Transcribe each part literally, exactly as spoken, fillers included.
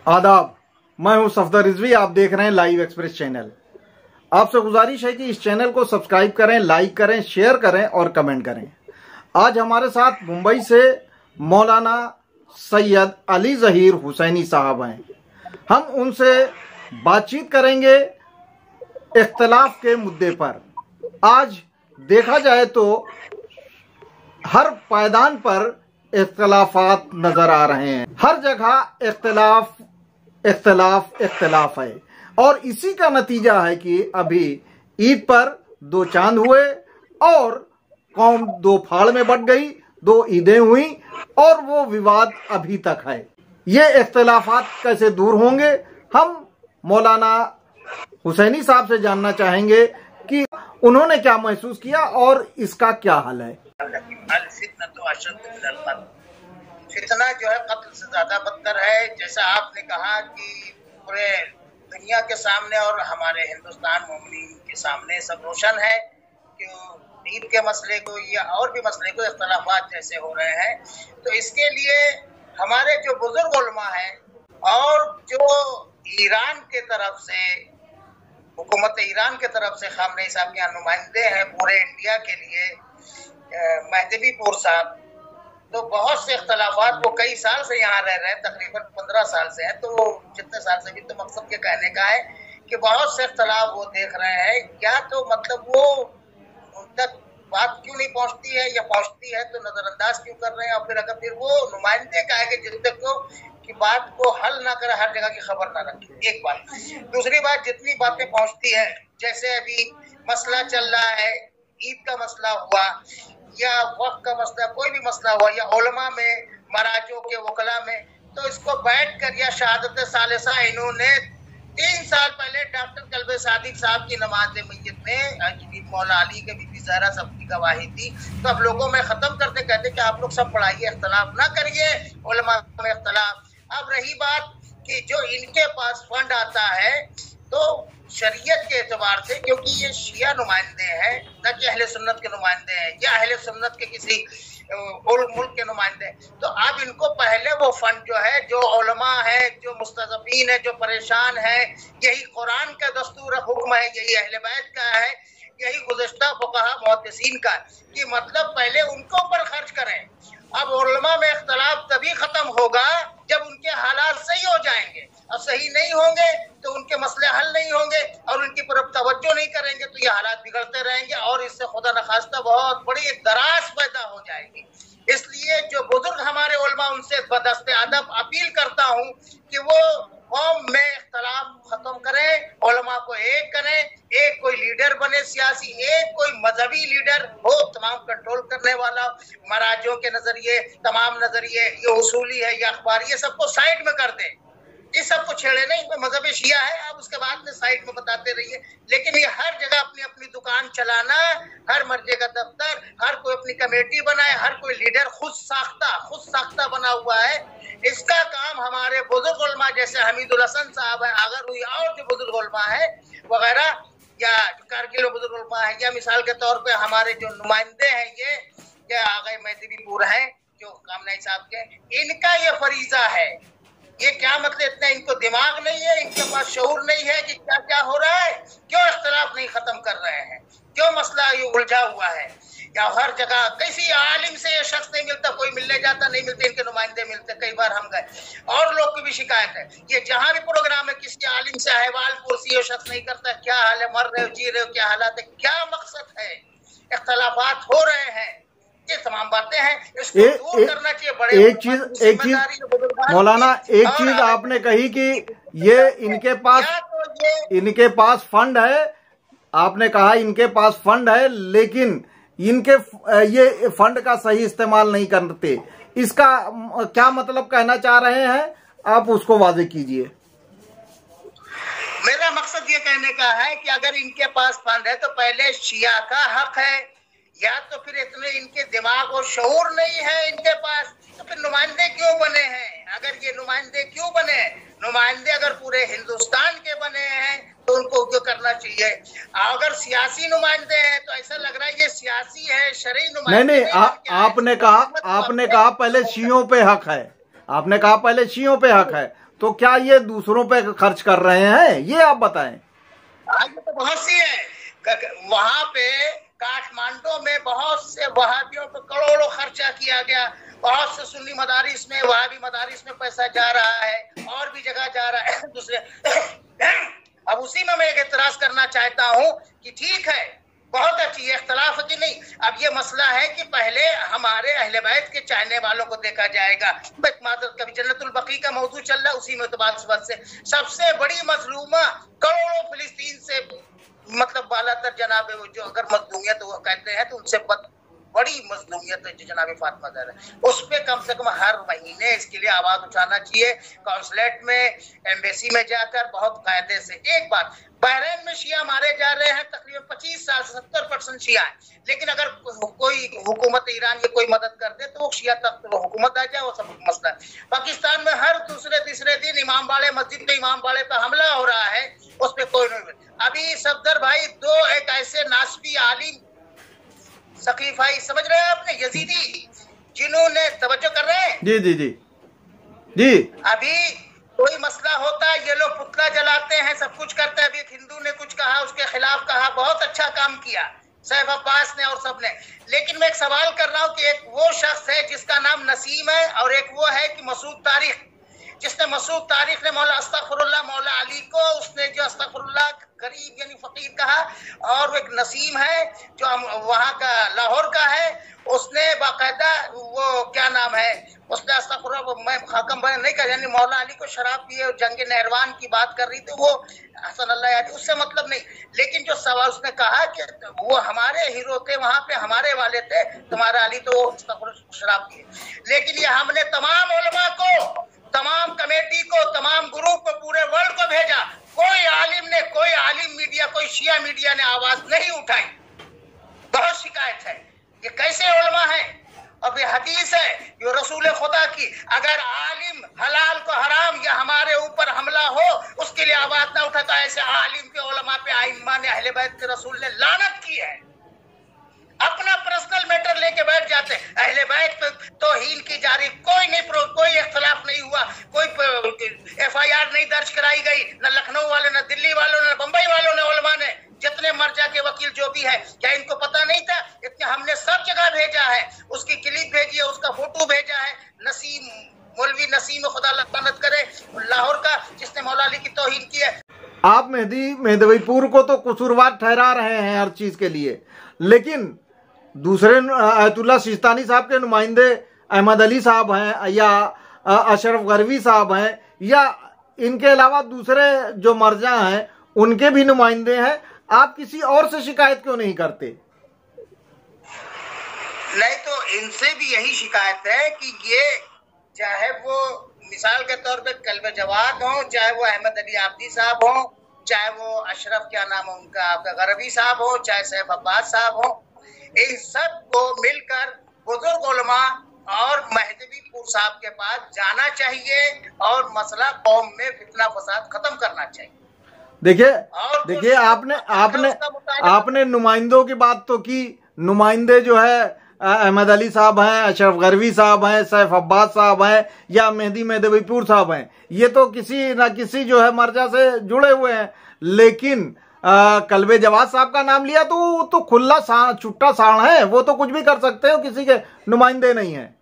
आदाब, मैं हूं सफदर रिजवी। आप देख रहे हैं लाइव एक्सप्रेस चैनल। आपसे गुजारिश है कि इस चैनल को सब्सक्राइब करें, लाइक करें, शेयर करें और कमेंट करें। आज हमारे साथ मुंबई से मौलाना सैयद अली ज़हीर हुसैनी साहब हैं। हम उनसे बातचीत करेंगे इख्तिलाफ के मुद्दे पर। आज देखा जाए तो हर पायदान पर इख्तिलाफात नजर आ रहे हैं। हर जगह इख्तिलाफ इख्तिलाफ इख्तिलाफ है और इसी का नतीजा है कि अभी ईद पर दो चांद हुए और कौम दो फाड़ में बट गई, दो ईदें हुई और वो विवाद अभी तक है। ये इख्तिलाफात कैसे दूर होंगे, हम मौलाना हुसैनी साहब से जानना चाहेंगे कि उन्होंने क्या महसूस किया और इसका क्या हल है। फितना जो है कत्ल से ज्यादा बदतर है। जैसा आपने कहा कि पूरे दुनिया के सामने और हमारे हिंदुस्तान मोमिनीन के सामने सब रोशन है कि ईद के मसले को या और भी मसले को इख्तिलाफात जैसे हो रहे हैं, तो इसके लिए हमारे जो बुजुर्ग उलमा हैं और जो ईरान के तरफ से हुकूमत ईरान के तरफ से खामनेई साहब के नुमाइंदे हैं पूरे इंडिया के लिए, महदवीपुर साहब, तो बहुत से इख्तलाफात वो कई साल से यहाँ रह रहे हैं, तकरीबन पंद्रह साल से है, तो जितने साल से भी तो मकसद के कहने का है कि बहुत से इख्तलाफ वो देख रहे हैं। क्या तो मतलब वो उन तक बात क्यों नहीं पहुँचती है या पहुँचती है तो नजरअंदाज क्यों कर रहे हैं, और फिर अगर फिर वो नुमाइंदे कहेंगे जिन तक को कि बात को हल ना करे, हर जगह की खबर ना रखे। एक बात। दूसरी बात, जितनी बातें पहुँचती है, जैसे अभी मसला चल रहा है, ईद का मसला हुआ या वक्त का मसला, कोई भी मसला हुआ, या उलमा में मराजों के वकला में, तो इसको बैठ कर या शहादत सालिसा इन्होंने तीन साल पहले डॉक्टर कल्बे सादिक साहब की नमाज मय्यत में मौला अली के बीबी ज़हरा सबकी गवाही थी, तो अब लोगों में खत्म करते कहते कि आप लोग सब पढ़ाइए, इख्तलाफ ना करिए, उलमा में इख्तलाफ। अब रही बात कि जो इनके पास फंड आता है तो शरीयत के एतबार से, क्योंकि ये शिया नुमाइंदे हैं, न कि अहले सुन्नत के नुमाइंदे हैं या अहले सुन्नत के किसी मुल्क के नुमाइंदे, तो अब इनको पहले वो फंड जो है, जो उलमा है, जो मुस्तज़फ़ीन है, जो परेशान है, यही कुरान का दस्तूर हुक्म है, यही अहले बैत का है, यही गुज़श्ता फ़ुक़हा मुहद्दिसीन का, कि मतलब पहले उनको ऊपर खर्च करें। अब उलमा में इख्तलाफ तभी खत्म होगा जब उनके हालात सही हो जाएंगे, और सही नहीं होंगे तो उनके मसले हल नहीं होंगे और उनकी तरफ तवज्जो नहीं करेंगे, तो ये हालात बिगड़ते रहेंगे और इससे खुदा न खास्ता बहुत बड़ी दराज पैदा हो जाएगी। इसलिए जो बुजुर्ग हमारे उलमा, उनसे बदस्ते अदब अपील करता हूँ कि वो कौम में इख्तलाफ खत्म करें, उलमा को एक करें, एक कोई लीडर बने सियासी, एक कोई मजहबी लीडर हो तमाम कंट्रोल करने वाला, मराजों के नजरिए, तमाम नजरिए, ये उसूली है या अखबारी, ये सबको साइड में कर दें। इस सब को छेड़े नहीं, तो मजहब शिया है, आप उसके बाद में साइड में बताते रहिए, लेकिन ये हर जगह अपनी अपनी दुकान चलाना, हर मर्जे का दफ्तर, हर कोई अपनी कमेटी बनाए, हर कोई लीडर खुद साख्ता खुद साख्ता बना हुआ है। इसका काम हमारे बुजुर्ग उलमा जैसे हमीदुल हसन साहब है, अगर हुई और जो बुजुर्ग उलमा है वगैरह, या कारगिल बुजुर्ग उलमा है, या मिसाल के तौर पे हमारे जो नुमाइंदे हैं, ये क्या आगे महदवीपुर हैं जो कामनाई साहब के, इनका ये फरीजा है। ये क्या मतलब, इतना इनको दिमाग नहीं है, इनके पास शऊर नहीं है कि क्या क्या हो रहा है, क्यों इख्तिलाफ नहीं खत्म कर रहे हैं, क्यों मसला ये उलझा हुआ है, या हर जगह किसी आलिम से ये शख्स नहीं मिलता, कोई मिलने जाता नहीं मिलते, इनके नुमाइंदे मिलते, कई बार हम गए और लोग की भी शिकायत है, ये जहां भी प्रोग्राम है किसी आलिम से अहवाल पुरसी ये शख्स नहीं करता, क्या हाल है, मर रहे हो, जी रहे हो, क्या हालात है, क्या मकसद है, इख्तिलाफात हो रहे हैं, ये तमाम बातें हैं, इसको ए, दूर ए, करना चाहिए। बड़े एक चीज एक चीज मौलाना, एक चीज आपने कही कि ये इनके पास तो ये, इनके पास फंड है, आपने कहा इनके पास फंड है, लेकिन इनके ये फंड का सही इस्तेमाल नहीं करते, इसका क्या मतलब कहना चाह रहे हैं, आप उसको वाज़ेह कीजिए। मेरा मकसद ये कहने का है कि अगर इनके पास फंड है तो पहले शिया का हक है, या तो फिर इतने इनके दिमाग और शऊर नहीं है इनके पास, तो फिर नुमाइंदे क्यों बने हैं? अगर ये नुमाइंदे क्यों बने, नुमाइंदे अगर पूरे हिंदुस्तान के बने हैं तो उनको जो करना चाहिए। अगर सियासी नुमाइंदे हैं तो ऐसा लग रहा है ये सियासी है, शरई नुमाइंदे नहीं नहीं आ, आपने कहा आपने कहा पहले शियों पे हक है, आपने कहा पहले शियों पे हक है, तो क्या ये दूसरों पे खर्च कर रहे हैं, ये आप बताएं। आगे तो बहुत सी है, वहां पे काठमांडू में बहुत से वहाबियों पे करोड़ों खर्चा किया गया, बहुत से सुन्नी मदारिस में, वहाबी मदारिस में पैसा जा रहा है, और भी जगह जा रहा है दूसरे। अब उसी में मैं एक एतराज करना चाहता हूँ कि ठीक है, बहुत अच्छी है, इख्तलाफ की नहीं। अब ये मसला है कि पहले हमारे अहले बैत के चाहने वालों को देखा जाएगा। कभी जन्नतुल बकी का मौजू चल रहा है, उसी में तो से सबसे बड़ी मजलूमा करोड़ों फिलिस्तीन से, मतलब बालातर जनाब जो अगर मजलूमियत वो कहते हैं तो उनसे बड़ी मजलूमियत है जो जनाब फातिमा ज़हरा है, उस पे कम से कम हर महीने इसके लिए आवाज उठाना चाहिए, काउंसलेट में, एम्बेसी में जाकर बहुत कायदे से। एक बात, बहरीन में शिया मारे जा रहे हैं तकरीबन पच्चीस साल से सत्तर परसेंट शिया है, लेकिन अगर कोई हुकूमत ईरान की कोई मदद कर दे तो वो शिया तक तो हुकूमत आ जाए, वो सब मसला है। पाकिस्तान में हर दूसरे तीसरे दिन इमाम बाड़े मस्जिद पे इमाम बाड़े पे हमला हो रहा है, उस पर कोई नहीं। अभी सफदर भाई दो एक ऐसे नासबी आलिम सकीफाई समझ रहे हैं आपने, यजीदी, जिन्होंने तवज्जो कर रहे हैं, जी जी जी जी अभी कोई मसला होता है ये लोग पुतला जलाते हैं, सब कुछ करते हैं। अभी एक हिंदू ने कुछ कहा, उसके खिलाफ कहा, बहुत अच्छा काम किया सैफ अब्बास ने और सबने। लेकिन मैं एक सवाल कर रहा हूँ कि एक वो शख्स है जिसका नाम नसीम है, और एक वो है कि मसूद तारिक, जिसने मसूद तारिक ने मौला अस्तगफिरुल्लाह मौला अली को उसने जो अस्तगफिरुल्लाह गरीब यानी फकीर कहा, और एक नसीम है जो वहाँ का लाहौर का है, उसने बाकायदा वो क्या नाम है, उसने अस्तगफिरुल्लाह मैं खाकम बयान नहीं कर, यानी मौला अली को शराब पिए जंग नहरवान की बात कर रही थी वो हसन अल्लाह याद, उससे मतलब नहीं। लेकिन जो सवाल उसने कहा कि वो हमारे हीरो थे, वहां पे हमारे वाले थे, तुम्हारा अली तो शराब पिए। लेकिन ये हमने तमाम उलमा को, तमाम कमेटी को, तमाम ग्रुप को, पूरे वर्ल्ड को भेजा, कोई आलिम ने, कोई आलिम मीडिया, कोई शिया मीडिया ने आवाज नहीं उठाई। बहुत शिकायत है, ये कैसे उलमा है। अब ये हदीस है, ये रसूल खुदा की, अगर आलिम हलाल को हराम या हमारे ऊपर हमला हो उसके लिए आवाज ना उठाता, ऐसे आलिम पे, उलमा पे, आइम्मा ने, अहले बैत के रसूल ने लानत की है। अपना पर्सनल मैटर लेके बैठ जाते हैं। अहले बैत पे तौहीन की जारी, कोई नहीं, कोई इख्तलाफ नहीं हुआ, कोई एफ आई आर नहीं दर्ज कराई गई, न लखनऊ वाले, न दिल्ली वालों ने, बंबई वालों ने, उलमा ने, जितने मर्जा के वकील जो भी है, क्या इनको पता नहीं था? इतने हमने सब जगह भेजा है, उसकी क्लिप भेजी है, उसका फोटो भेजा है। नसीम, मौलवी नसीम खुदा लानत करे, लाहौर का, जिसने मौला अली की तौहीन की है। आप मेहदी मेहदवीपुर को तो कसूरवार ठहरा रहे हैं हर चीज के लिए, लेकिन दूसरे आयतुल्लाह सिस्तानी साहब के नुमाइंदे अहमद अली साहब हैं या अशरफ गरवी साहब हैं, या इनके अलावा दूसरे जो मर्जा हैं उनके भी नुमाइंदे हैं, आप किसी और से शिकायत क्यों नहीं करते? नहीं तो इनसे भी यही शिकायत है कि ये चाहे वो मिसाल के तौर पे कल्बे जवाद हो, चाहे वो अहमद अली आब्दी साहब हो, चाहे वो अशरफ क्या नाम है उनका आपका गरवी साहब हो, चाहे सैफ अब्बास साहब हो, इन सब को मिलकर बुजुर्ग उलमा और महदवीपुर साहब के पास जाना चाहिए और मसला कौम में फितना फसाद खत्म करना चाहिए। देखिए देखिए आपने आपने आपने नुमाइंदों की बात तो की, नुमाइंदे जो है अहमद अली साहब हैं, अशरफ गरवी साहब हैं, सैफ अब्बास साहब हैं या मेहदी मेहदवीपुर साहब हैं, ये तो किसी ना किसी जो है मर्जा से जुड़े हुए हैं। लेकिन आ, कल्बे जवाद साहब का नाम लिया तो वो तो खुला सा, छुट्टा साण है, वो तो कुछ भी कर सकते हो, किसी के नुमाइंदे नहीं है।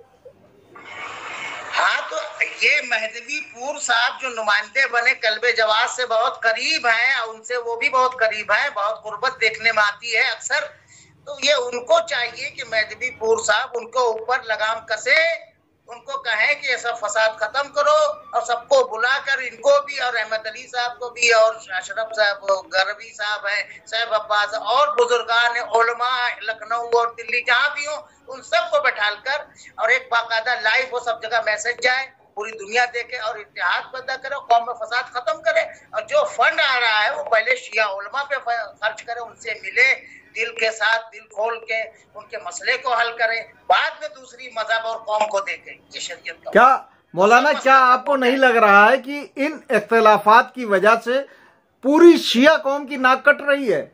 हाँ तो ये महदवीपुर साहब जो नुमाइंदे बने कल्बे जवाद से बहुत करीब हैं, उनसे वो भी बहुत करीब हैं, बहुत गुर्बत देखने में आती है अक्सर। तो ये उनको चाहिए कि महदवीपुर साहब उनको ऊपर लगाम कसे, उनको कहें कि ये सब फसाद खत्म करो, और सबको बुलाकर इनको भी और अहमद अली साहब को भी और अशरफ साहब, गरवी साहब हैं, सैफ अब्बास और बुजुर्गान उलमा लखनऊ और दिल्ली जहाँ भी हो, उन सबको बैठालकर और एक बाकायदा लाइव वो सब जगह मैसेज जाए, पूरी दुनिया देखे और इत्तेहाद पैदा करे, कौम में फसाद खत्म करे। और जो फंड आ रहा है वो पहले शिया उलमा पे खर्च करे, उनसे मिले, दिल के साथ दिल खोल के उनके मसले को हल करें, बाद में दूसरी मजहब और कौम को देखें। ये शरीयत का क्या मौलाना, क्या आपको नहीं लग रहा है कि इन इख्तिलाफात की वजह से पूरी शिया कौम की नाक कट रही है?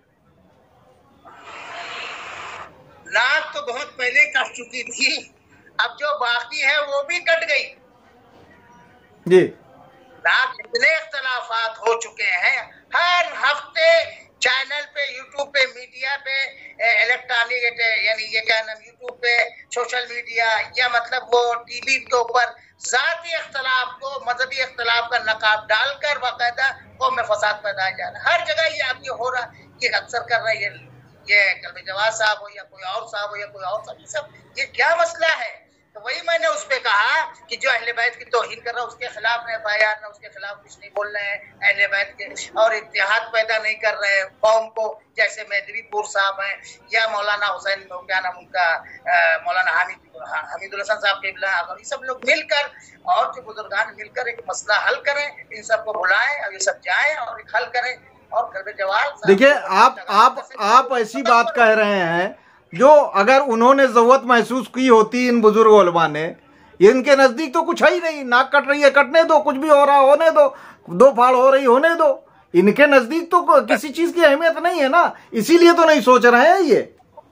नाक तो बहुत पहले कट चुकी थी, अब जो बाकी है वो भी कट गई। जी नाक इतने इख्तलाफात हो चुके हैं, हर हफ्ते चैनल पे, यूट्यूब पे, मीडिया पे, इलेक्ट्रॉनिक यानी ये क्या नाम, यूट्यूब पे, सोशल मीडिया या मतलब वो टीवी के ऊपर जाती इख्तलाफ को मजहबी इख्तलाफ का नकाब डालकर बाकायदा कौम में फसाद पैदा जा रहा है। हर जगह ये अब ये हो रहा है, ये अक्सर कर रहा है ये ये कलबे जवाद साहब हो या कोई और साहब हो या कोई और साहब, सब ये क्या मसला है? तो वही मैंने उस पे कहा कि जो अहले बैत की तौहीन कर रहा है उसके खिलाफ न एफ आई आर, न उसके खिलाफ कुछ नहीं बोल रहे हैं अहले बैत के, और इत्तेहाद पैदा नहीं कर रहे हैं कौम को, जैसे मेदवीपुर साहब हैं या मौलाना हुसैन क्या नाम उनका, मौलाना हामिद हमीदुल हसन साहब के, ये सब लोग मिलकर और जो बुजुर्गान मिलकर एक मसला हल करें, इन सबको बुलाएं और ये सब जाएं और एक हल करें। और कलबे जवाद देखिए, आप आप आप ऐसी बात कह रहे हैं जो अगर उन्होंने जरूरत महसूस की होती इन बुजुर्ग उलमा ने, इनके नजदीक तो कुछ है ही नहीं, नाक कट रही है कटने दो, कुछ भी हो रहा होने दो, दो फाड़ हो रही होने दो, इनके नजदीक तो किसी चीज की अहमियत नहीं है ना, इसीलिए तो नहीं सोच रहे हैं ये।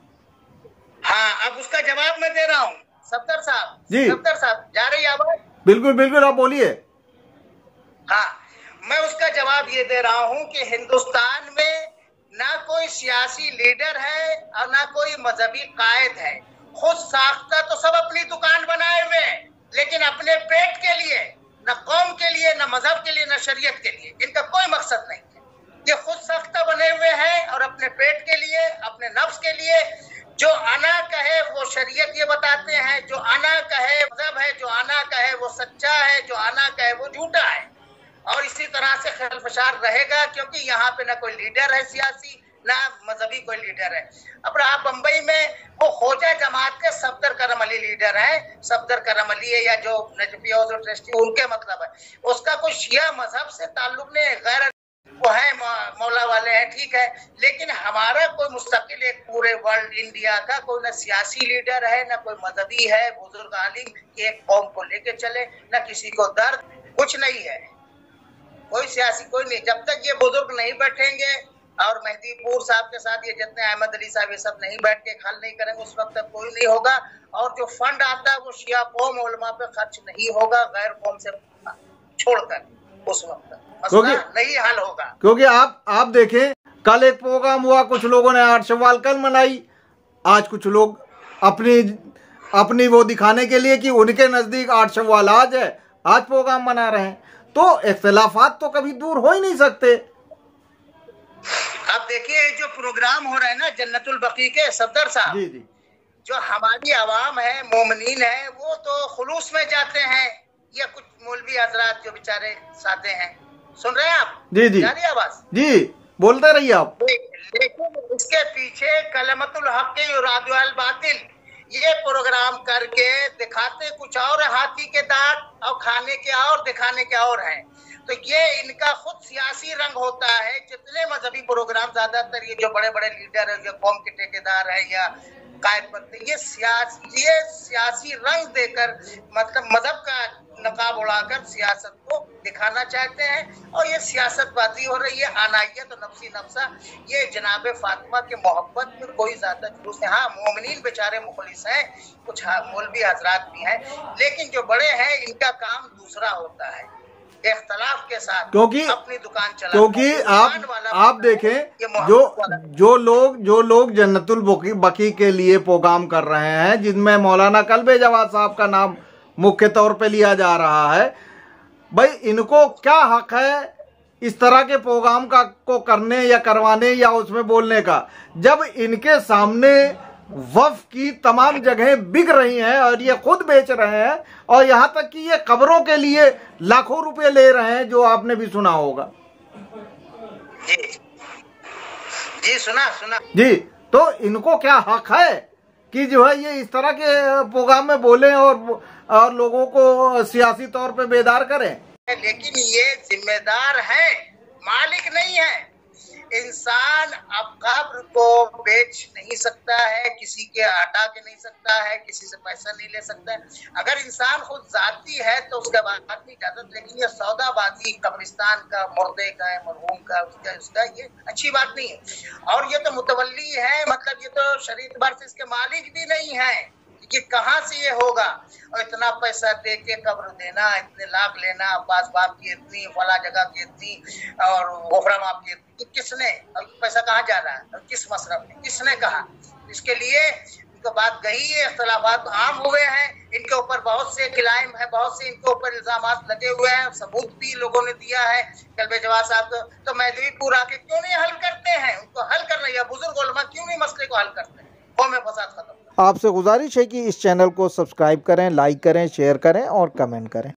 हाँ, अब उसका जवाब मैं दे रहा हूँ सफदर साहब। जी सफदर साहब, जा रही आवाज? बिल्कुल बिल्कुल, आप बोलिए। हाँ, मैं उसका जवाब ये दे रहा हूँ कि हिंदुस्तान में ना कोई सियासी लीडर है और ना कोई मजहबी कायद है, खुद साख्ता तो सब अपनी दुकान बनाए हुए हैं, लेकिन अपने पेट के लिए, न कौम के लिए, न मजहब के लिए, न शरीयत के लिए इनका कोई मकसद नहीं है। ये खुद साख्ता बने हुए हैं और अपने पेट के लिए, अपने नफ्स के लिए, जो आना कहे वो शरीयत ये बताते हैं, जो आना कहे मजहब है, जो आना कहे वो सच्चा है, जो आना कहे वो झूठा है। और इसी तरह से खलफशार रहेगा, क्योंकि यहाँ पे ना कोई लीडर है सियासी, ना मजहबी कोई लीडर है। अब आप बंबई में वो खोजा जमात के सफदर करम अली लीडर है, सफदर करम अली है या जो नजफी और जो ट्रस्टी उनके मतलब है, उसका कोई शिया मजहब से ताल्लुक नहीं, गैर वो है मौला वाले हैं, ठीक है, लेकिन हमारा कोई मुस्तकिल एक पूरे वर्ल्ड इंडिया का कोई ना सियासी लीडर है, ना कोई मजहबी है, बुजुर्ग आलिम एक कौम को लेके चले, ना किसी को दर्द, कुछ नहीं है, कोई सियासी कोई नहीं। जब तक ये बुजुर्ग नहीं बैठेंगे और मेहदीपुर साहब के साथ ये जितने अहमद अली साहब ये सब नहीं बैठ के हल नहीं करेंगे, उस वक्त तक कोई नहीं होगा। और जो फंड आता है वो शिया कौम उलमा पे खर्च नहीं होगा, गैर कौम से छोड़कर, उस वक्त मसला नहीं हल होगा। क्योंकि आप आप देखें, कल एक प्रोग्राम हुआ, कुछ लोगों ने आठ शव्वाल कल मनाई, आज कुछ लोग अपनी अपनी वो दिखाने के लिए कि उनके नजदीक आठ शव्वाल आज है, आज प्रोग्राम मना रहे हैं। तो इख्तिलाफात तो कभी दूर हो ही नहीं सकते। अब देखिए जो प्रोग्राम हो रहा है ना जन्नतुल बकी के सफदर साहब, जी जी, जो हमारी आवाम है, मोमिनीन है, वो तो खुलूस में जाते हैं, या कुछ मौलवी हजरात जो बेचारे सादे हैं, सुन रहे हैं आप? जी जी, जा रही आवाज? जी, बोलते रहिए आप। लेकिन इसके पीछे कलमतुल हक युरादुल बातिल ये प्रोग्राम करके दिखाते कुछ और, हाथी के दांत और खाने के और, दिखाने के और हैं। तो ये इनका खुद सियासी रंग होता है। जितने मजहबी प्रोग्राम ज्यादातर ये जो बड़े बड़े लीडर है, जो कौम के ठेकेदार है या कायद बनते, ये सियासी ये सियासी रंग देकर मतलब मजहब का नकाब उड़ाकर सियासत को दिखाना चाहते हैं। और ये सियासतबाजी हो रही है, आनाइयत और नफसी नफसा, ये जनाब फातिमा के मोहब्बत में कोई ज्यादा जुलूस है। हाँ, मोमिनीन बेचारे मुखलिस हैं, कुछ मौलवी हजरात भी हैं, लेकिन जो बड़े हैं इनका काम दूसरा होता है, इख्तलाफ के साथ क्योंकि अपनी दुकान चला। क्योंकि आप आप देखें, जो जो लोग जो लोग जन्नतुल बकी के लिए प्रोग्राम कर रहे हैं, जिनमें मौलाना कलबे जवाद साहब का नाम मुख्य तौर पे लिया जा रहा है, भाई इनको क्या हक है इस तरह के प्रोग्राम का को करने या करवाने या उसमें बोलने का, जब इनके सामने वफ की तमाम जगह बिक रही हैं और ये खुद बेच रहे हैं, और यहाँ तक कि ये कब्रों के लिए लाखों रुपए ले रहे हैं, जो आपने भी सुना होगा। जी जी, सुना सुना जी, तो इनको क्या हक है कि जो है ये इस तरह के प्रोग्राम में बोले और और लोगों को सियासी तौर पे बेदार करें? लेकिन ये जिम्मेदार है, मालिक नहीं है। इंसान अब कब्र को बेच नहीं सकता है, किसी के हटा के नहीं सकता है, किसी से पैसा नहीं ले सकता है। अगर इंसान खुद जाती है तो उसके बाद भी इजाजत, लेकिन ये सौदाबाजी कब्रिस्तान का, मुर्दे का है, मरहूम का, उसका उसका ये अच्छी बात नहीं है। और ये तो मुतवल्ली है, मतलब ये तो शरीयत बार से इसके मालिक भी नहीं है, ये कहाँ से ये होगा? और इतना पैसा दे के कब्र देना, इतने लाख लेना, अब्बास बाप की इतनी, फला जगह की इतनी, और गोफरा माप की इतनी, तो किसने? और पैसा कहाँ जा रहा है और किस मसरफ में, किसने कहा? इसके लिए इनको बात गई है, इख्तलाफात आम हुए हैं, इनके ऊपर बहुत से क्लाइम है, बहुत से इनके ऊपर इल्जामात लगे हुए हैं, सबूत भी लोगों ने दिया है कलबे जवाद साहब को। तो महदवीपुर आके क्यों नहीं हल करते हैं? उनको हल करना, या बुजुर्ग उलमा क्यों नहीं मसले को हल करते हैं? कौम में फसाद खत्म। आपसे गुजारिश है कि इस चैनल को सब्सक्राइब करें, लाइक करें, शेयर करें और कमेंट करें।